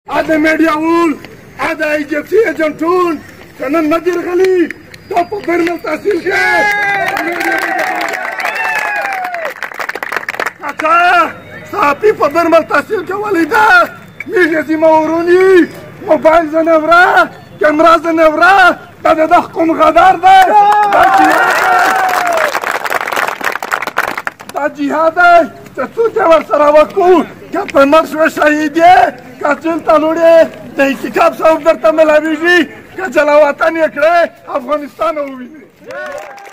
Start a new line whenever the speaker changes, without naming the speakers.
هذا ميډیاول هذا ایجنسی ایجنټون که نن نه دي راغلي دا په برمل تحصیل کې کاکا صحافي په برمل تحصیل کې ولیده میږي زما وروني موبایل زنه وره کیمرا زنه وره دا د حکوم غدار دی دا جهاد دی چې څوک یې ورسره وکړو که په مړ شوې شهید یې که جیل ته لوړې د احتکاب ثواب درته میلاویږي که جلا وطن یې کړې افغانستان ووینې